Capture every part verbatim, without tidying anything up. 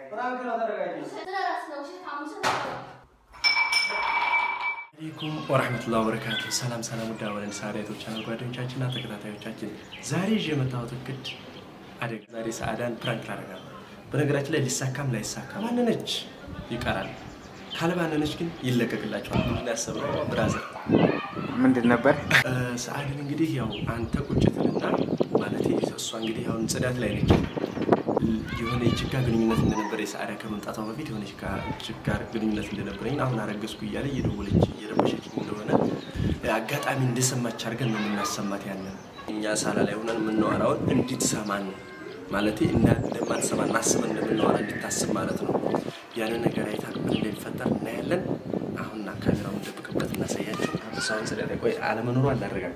ፍራንክ ነው ተረጋጊ ስለራስ ነው እሺ ታሙሽ አለይኩም ወራህመቱላሂ ወበረካቱ ሰላም ሰላም ወዳወለን ሳሪያቶች ቻናል ጓደኞቻችንና ተከታታዮቻችን ዛሬ የመጣሁት እቅድ አደግ ዛሬ ሰዓዳን ፕራንክ ላደርጋለሁ በነገራችን ላይ ሊሳካም ላይሳካም ማንነች ይቀራል ካልባነነች ግን ይለቀቅላችኋል ምን ያሰበው ብራዘር ምንድን ነበር ሰዓድን እንግዲህ ያው አንተ ቁጭትልና ማለት እሷ እንግዲህ ያው ጽዳት ላይ ነች የሆነ ችግር ግንኙነት እንደነበር የሰዓዳ ከመምጣቷ በፊት የሆነ ችግር ግንኙነት እንደነበረኝ አሁን አረጋግስኩ እያለ እየደወለች እየረበሸች እንደሆነ አጋጣሚ እንደሰማች አርገን ነው እናሰማት ያለን እኛ ሳላ ላይ ሆነን ምን ነው አራው እንድትሰማን ማለት እና እንደማትሰማ እናስብ እንደምንወራ እንድታስብ ማለት ነው ያለ ነገር አይታ እንደሚፈጠር እናያለን አሁንና ካሜራውን እንደብቅበት እናሳያችሁ አብሳውን ስለላይ ቆይ አለመኖሩ አላረጋግጥ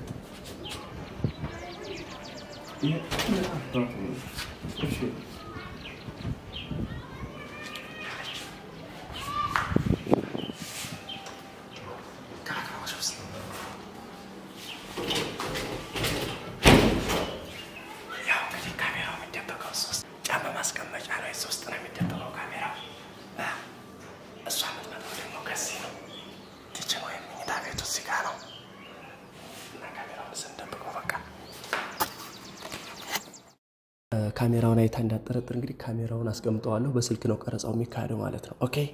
እሺ ካሜራውን አይታ እንዳጠረጥር እንግዲህ ካሜራውን አስቀምጠዋለሁ በስልክ ነው ቀረጻው የሚካሄደው ማለት ነው ኦኬ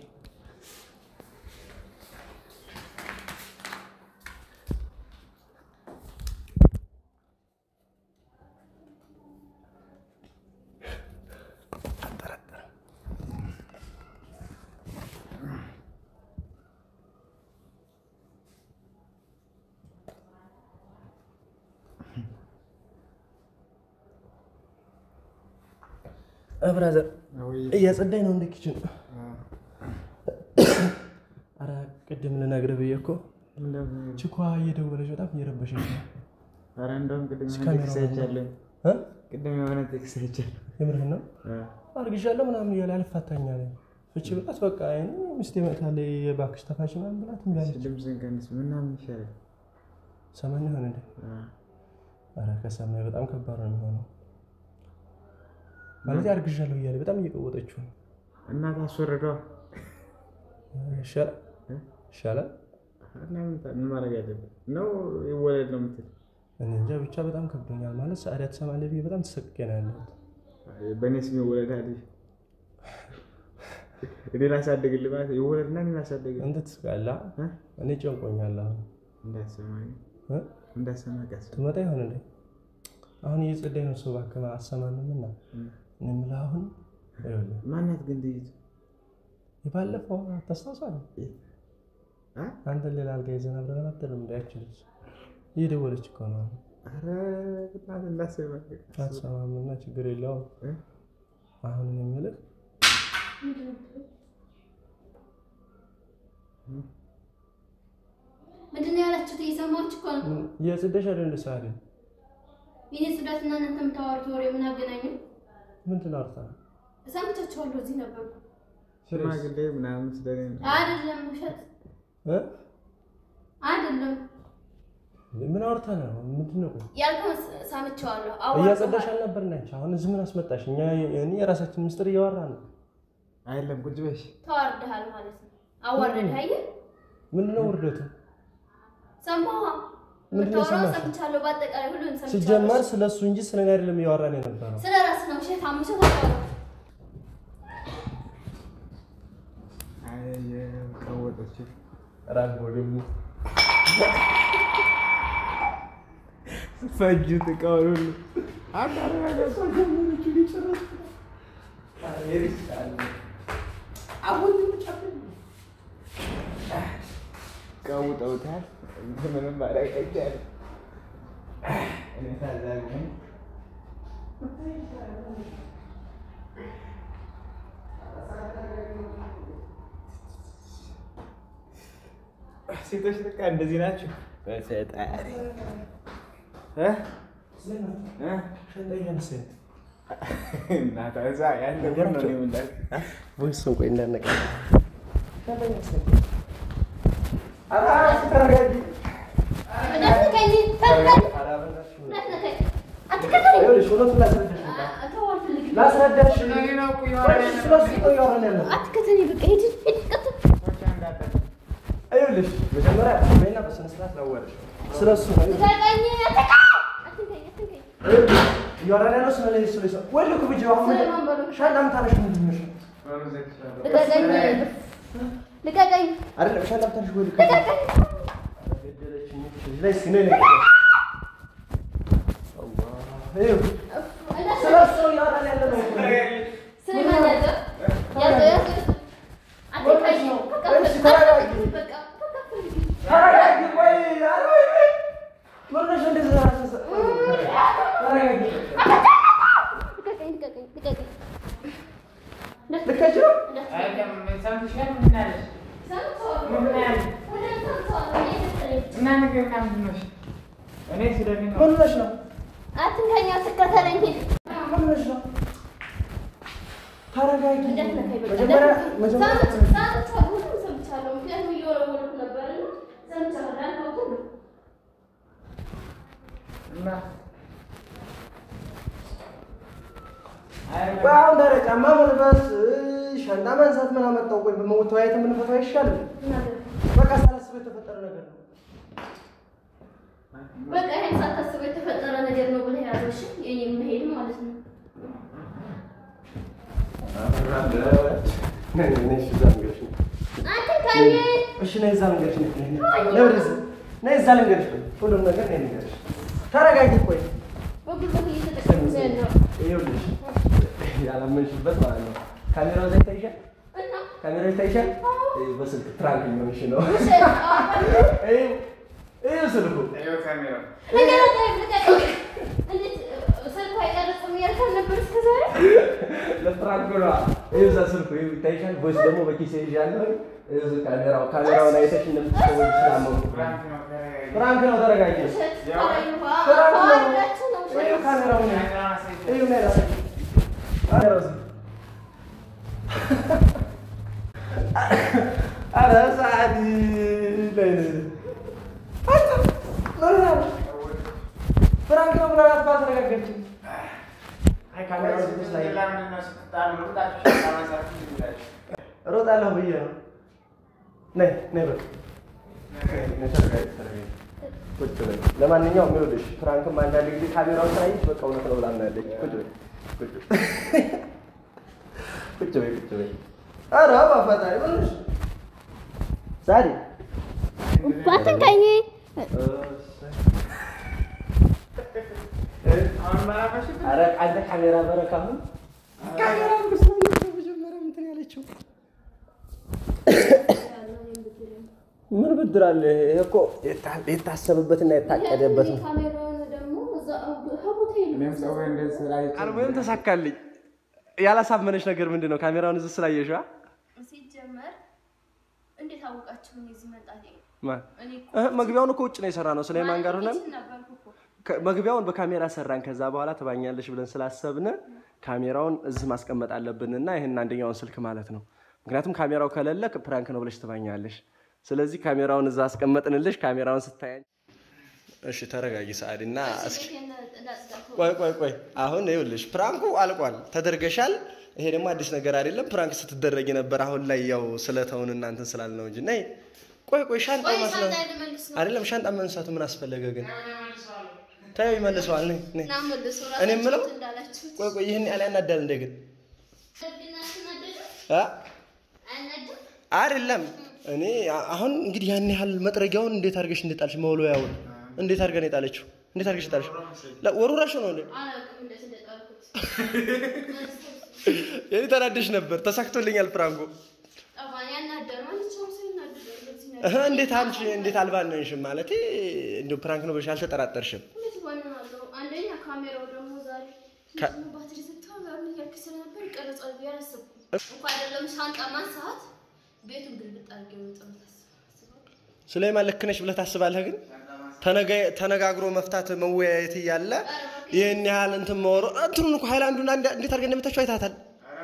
አጠረጥር ብራዘር እያጸዳኝ ነው እንደ ኪችን አራ ቅድም ልነግርህ ብዬኮ ቺኳ እየደወለች በጣም እየረበሸች ነው አራ እንደውም ቅድም ቴክስት አይቻለሁ እ ቅድም የሆነ ቴክስት አይቻለሁ የምርህ ነው አርግሻለሁ ምናምን እያለ አልፋታኛል ፍቺ በቃ በቃ አይኔ ሚስቴ መታለ የባክሽ ተፋሽ ምናምን ብላት እንዳለች ድምፅን ቀንስ ምናምን ይሻላል ሰማኝ ሆነ እንዴ አራ ከሰማይ በጣም ከባድ ነው የሚሆነው ማለት ያርግሻለሁ እያለ በጣም እየቀወጠችው ነው እና ታስወረደው ሻላ ሻላ ምን ማድረግ አለብኝ ነው ይወለድ ነው የምትል እኔ እንጃ ብቻ በጣም ከብዶኛል ማለት ሰዓዳ ተሰማለ ቢይ በጣም ተሰቀቀናለሁ በኔስ ነው ይወለድ አይደል እኔ ላሳደግልህ ማለት ይወለድና እኔ ላሳደግልህ እንዴት ትስቃላ እኔ ጨንቆኛል አሁን እንዳሰማኝ እ እንዳሰማቀስ ትመጣ ይሆን እንዴ አሁን እየጸዳኝ ነው ሰው ባከማ አሰማንምና እንምላ አሁን አይወለ ማናት ግን ልጅ ይባለፈው ተስተሳሰለ አ አንተ ሌላ አልጋ ይዘና ብለና አትልም እንዳይችልሽ ይደወለች እኮ ነው አረ በጣም እንዳሰማኝ አሰማምና ችግር የለው አሁን እንምልህ ምንድነው ያላችሁት እየሰማችሁ እኮ ነው የጽደሽ አይደል ሳሪ ይሄ ጽዳትና እናንተ የምታወሩት ወሬ ምን አገናኘው ምንድን አርታ ሰምቻችኋለሁ እዚህ ነበርኩ ሽማግሌ ምናምን ስለኔ አይደለም ውሸት እ አይደለም ምን አርታ ነው ምንድነው ያልከው ሰምቻለሁ አዎ እያጸዳሽ አልነበርናች አሁን እዚህ ምን አስመጣሽ እኛ እኔ የራሳችን ምስጥር እያወራን ነው አይደለም ቁጭ በሽ ተዋርደሃል ማለት ነው አዋረድህ አይደል ምንድነው ወርደቱ ሰማሁ ምንድነው ሰምቻለሁ ባጠቃላይ ሁሉን ሰምቻለሁ ሲጀመር ስለሱ እንጂ ስለኔ አይደለም ያወራን የነበረው ስለራስ ነው እሺ ታሙሽ ታውቃለህ አይ ከወጣች ራስ ወደሙ ፈጅት ቀሩን አዳራጋ ሰጀመሩት ሊጨርስ አሬሪስካል አሁን ጨፍን ቀውጠውታል ምንም ማድረግ አይቻልም እኔ ታዛኝ ሴቶች በቃ እንደዚህ ናቸው በፈጣሪ እ እ ሸንደኛ ነሰት እና ታዛ ያን ነገር ነው የሚላል ወይስ ቆይ እንዳነቀ ሸንደኛ ነሰት አራ ተረጋጊ ነከኝ ተረጋጊ ነከኝ አትከተለኝ ይኸውልሽ ሁለቱን ላስረዳሽ ላስረዳሽ እኔ ነው እኮ ስለሱ ነው ያወራነው አትከተኒ በቃ ሂድ ሂድ ቀጥል አይውልሽ መጀመሪያ በእና በስነ ስርዓት ላወራሽ ስለሱ ነው ተቀኝ አትንከኝ አትንከኝ ያወራነው ስለዚህ ስለሱ ወልኩ ብቻው አሁን ሻላም ታለሽ ምንድን ነው ልቀቀኝ ልቀቀኝ አይደለም ሻላም ታለሽ ወልኩ ልቀቀኝ ገደለችኝ ላይ ሲኔ ነው አላህ ስለሱ ያወራነው ስለማን ያዘ ያዘ ያዘ አትንከኝ በቃ ተረጋጊ ቆይ አረ ወይ ምንሽ እንደዛ ተረጋጊ ልቀቀኝ ልቀቀኝ ልቀቀኝ ልከጅ አይደለም ሰምተሻል ምን አለሽ ምን አለሽ እና ነገር ምንድን ነው እኔ ስለዚህ ነው ምንሽ ነው አትንከኝ አትከተለኝ ምንሽ ነው ተረጋጊ እንደተነካይ በቃ መጀመሪያ መጀመሪያ ሰምቻለሁ ምክንያቱም እየወረወርኩ ነበርና ሰምቻለሁ አልኩት እና ባው ደረጃማ መልበስ ሻንጣ ማንሳት ምን አመጣው ቆይ በመወታየት ምን ፈታ ይሻላል በቃ ሳላስብ የተፈጠረ ነገር ነው በቃ ይሄን ሳታስብ የተፈጠረ ነገር ነው ብለህ ያዘሽ የኔ መሄድ ማለት ነው ነይ ነይ ሽዛን ገርሽ አንተ ካዬ እሺ ነይ ዛን ገርሽ ነይ ለብረዝ ነይ ዛን ገርሽ ሁሉም ነገር ነይ ገርሽ ተረጋጊ ቆይ በጉልበት እየተጠቀምኩ ነው ይኸውልሽ ያላመንሽበት ማለት ነው ካሜራው ላይ ታይሻል እና ካሜራው ታይሻል በስልክ ትራንክ የሚሆንሽ ነው እሺ እይ እይ ስልኩ አይው ካሜራ እንደገና ታይም ልቀቀኝ እንዴት ስልኩ አይቀርጽም ያልከን ነበር እስከ ዛሬ ለፍራንክ ነው እዛ ስልኩ ይሄ ታይሻል ቦይስ ደግሞ በኪሴ ይዣለሁ እዚህ ካሜራው ካሜራው ላይ ተሽ እንደምትሰው ይችላል ፍራንክ ነው ፍራንክ ነው ተረጋጊ እይ ካሜራው ነው እይ ነው ያለው ካሜራው አረ ሳዲ ላይ ፍራንክ ነው ብላ አባት ተረጋጋች አይ ካሜራው ዝም ላይ ሮጣለሁ ብዬ ነው ነይ ነይ በቃ ነይ ተረጋጊ ተረጋጊ ቁጭ በይ ለማንኛውም ይኸውልሽ ፍራንክም አንዳንድ ጊዜ ካሜራውን ሳይሽ በቃ እውነት ነው ብላ እናለች ቁጭ በይ ቁጭ በይ ቁጭ በይ ቁጭ በይ ኧረ በፈጣሪ ምንሽ ዛሬ አትንከኝ ኧረ አንተ ካሜራ በረካሁን ካሜራ ብስ ነው መጀመሪያ እንትን ያለችው ምን ብድር አለ ይሄ እኮ የታሰበበትና የታቀደበት ነው ካሜራውን ደግሞ እዛ ሀቦቴል እኔም ሰው እንደዚህ ላይ አልሞም ተሳካልኝ ያላሳመነሽ ነገር ምንድነው ካሜራውን እዚህ ስላየሽዋ ሲጀመር እንዴት አወቃችሁ እዚህ መጣቴ ማን እህ መግቢያውን እኮ ውጭ ነው የሰራነው ስለማን ጋር ሆነን መግቢያውን በካሜራ ሰራን ከዛ በኋላ ተባኛለሽ ብለን ስላሰብን ካሜራውን እዚህ ማስቀመጥ አለብንና ይሄን አንደኛውን ስልክ ማለት ነው ምክንያቱም ካሜራው ከሌለ ፕራንክ ነው ብለሽ ተባኛለሽ ስለዚህ ካሜራውን እዛ አስቀመጥንልሽ ካሜራውን ስታያኝ እሺ ተረጋጊ ሰዓዲና እስኪ ቆይ ቆይ ቆይ አሁን ይኸውልሽ ፕራንኩ አልቋል ተደርገሻል ይሄ ደግሞ አዲስ ነገር አይደለም ፕራንክ ስትደረጊ ነበር አሁን ላይ ያው ስለተውን እናንተን ስላልነው እንጂ ነይ ቆይ ቆይ ሻንጣ ማስለ አይደለም ሻንጣ መንሳቱ ምን አስፈለገ ግን ታዩ ይመልሰዋል ነይ ነይ እኔ ምለው ቆይ ቆይ ይሄን ያለ ያናዳል እንደግን አ አይደለም እኔ አሁን እንግዲህ ያን ያህል መጥረጊያውን እንዴት አድርገሽ እንደጣልሽ መውሎያው እንዴት አድርገን የጣለችው እንዴት አድርገሽ ጣልሽ ወሩራሽ ነው እንዴ እንደዚህ እንደጣልኩት የኔ ተናደሽ ነበር ተሳክቶልኛል ፍራንኮ አባን ያናደር ማለት ነው እህ እንዴት አንቺ እንዴት አልባነንሽም ማለት እንዴ ፕራንክ ነው ብለሽ አልተጠራጠርሽም እንዴት ባናለው አንደኛ ካሜራው ደግሞ ዛሬ ባትሪ ዘግቷል ያክሰለ ነበር ቀረጻው ቢያረሰብ እንኳን አይደለም ሻንጣ ማንሳት ቤቱን ግልብጥ አድርገው ወጣው ሱሌማን ልክ ነሽ ብለህ ታስባለህ ግን ተነጋግሮ መፍታት መወያየት ይያለ ይሄን ያህል እንትን መወሮ እንትኑን እኮ ሃይላንዱን እንዴት አድርገን እንደምታቸው አይታታል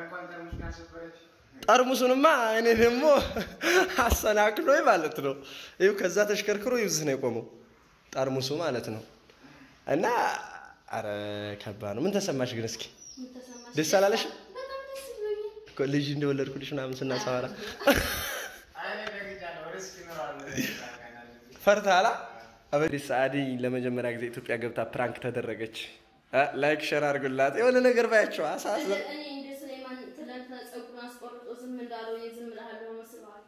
ጠርሙሱንማ እኔ ደግሞ አሰናክሎኝ ማለት ነው ይኸው ከዛ ተሽከርክሮ ይውዝ ነው የቆመው ጠርሙሱ ማለት ነው እና አረ ከባድ ነው ምን ተሰማሽ ግን እስኪ ምን ተሰማ ደስ አላለሽ ልጅ እንደወለድኩልሽ ምናምን ስናሳወራ ፈርታላ አበዲ ሰዓዲ ለመጀመሪያ ጊዜ ኢትዮጵያ ገብታ ፕራንክ ተደረገች ላይክ ሼር አድርጉላት የሆነ ነገር ባያቸው አሳስ እኔ እንደ ስለማን ትላንት ጸጉሩን አስቆርጦ ዝም እንዳለው የዝም ብለሃለው መስሏል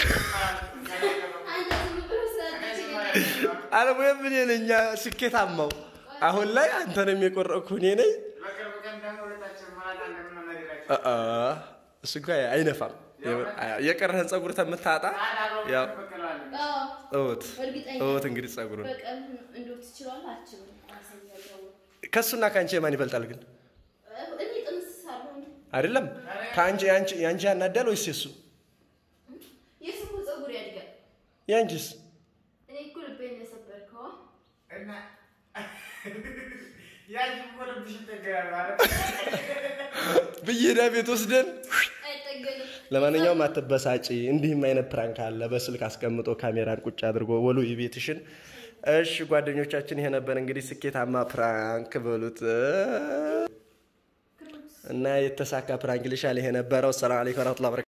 አንተ ዝም ብለህ አለሙየም ምን የለኛ ስኬታማው አሁን ላይ አንተንም የቆረኩ እኔ ነኝ አ እሱ ጋር አይነፋም የቀረህን ጸጉር ተምታጣ ያው ኦት ኦት እንግዲህ ጸጉሩን በቀን እንደው ትችላላችሁ አሰኛው ከሱና ካንቺ ማን ይበልጣል ግን እኔ ጥንስሳለሁ አይደለም ካንቺ ያንቺ ያንቺ ያናዳል ወይስ እሱ የሱ ጸጉር ያድጋል ያንቺስ እኔ እኮ ልቤን የሰበርከው እና ያንቺ እኮ ልብሽ ተገራራ ማለት በየዳ ቤት ወስደን ለማንኛውም አትበሳጪ እንዲህም አይነት ፕራንክ አለ በስልክ አስቀምጦ ካሜራን ቁጭ አድርጎ ወሉ ይቤትሽን እሺ ጓደኞቻችን ይሄ ነበር እንግዲህ ስኬታማ ፕራንክ በሉት እና የተሳካ ፕራንክ ልሻል ይሄ ነበርው ሰላም አለይኩም ወራህመቱላሂ